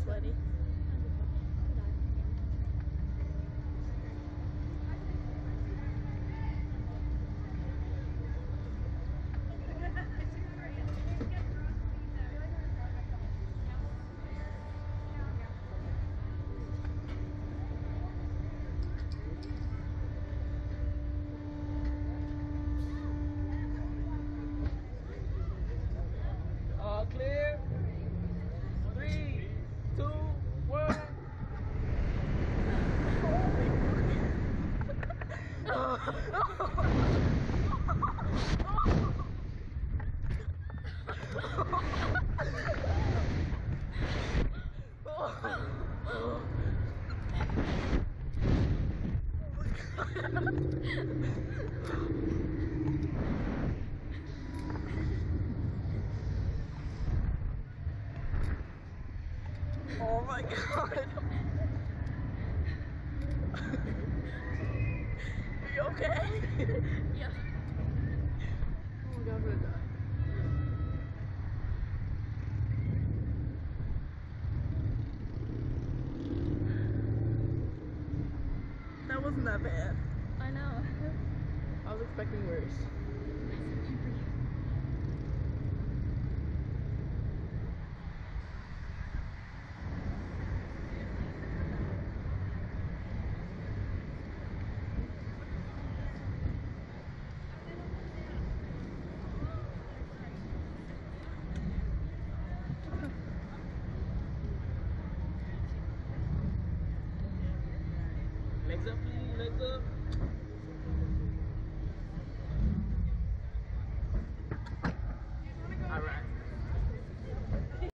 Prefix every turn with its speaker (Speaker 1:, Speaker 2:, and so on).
Speaker 1: sweaty.
Speaker 2: All clear. 3, 2, 1.
Speaker 1: Oh my god. Are you okay?
Speaker 3: Yeah.
Speaker 1: Oh my god, I'm gonna die. That wasn't that bad.
Speaker 3: I know.
Speaker 1: I was expecting worse.
Speaker 2: Legs up, please. Legs up.